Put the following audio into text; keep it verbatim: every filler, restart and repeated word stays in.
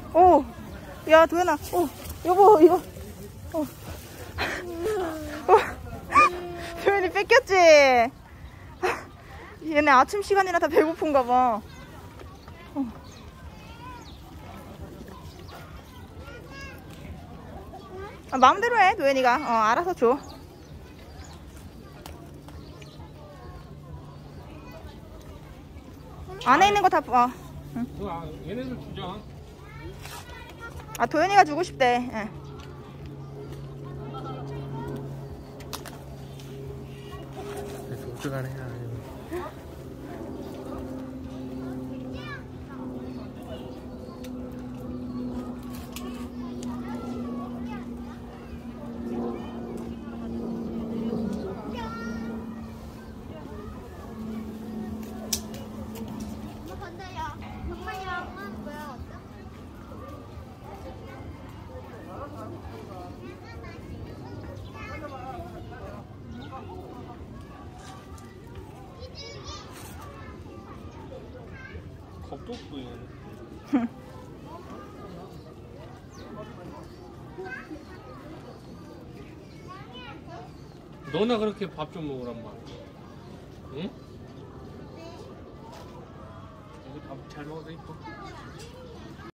오, 야 도현아, 오, 여보 이거, 어, 어. 도현이 뺏겼지? 얘네 아침 시간이라 다 배고픈가 봐. 어. 아, 마음대로 해 도현이가. 어, 알아서 줘. 안에 있는 거 다 봐. 응. 아, 얘네들 주자. 아 도현이가 주고 싶대. 예. 어떡하네. 겁도 없고 얘는. 너나 그렇게 밥 좀 먹으란 말이야. 응? 이거 밥 잘 먹어서 이뻐.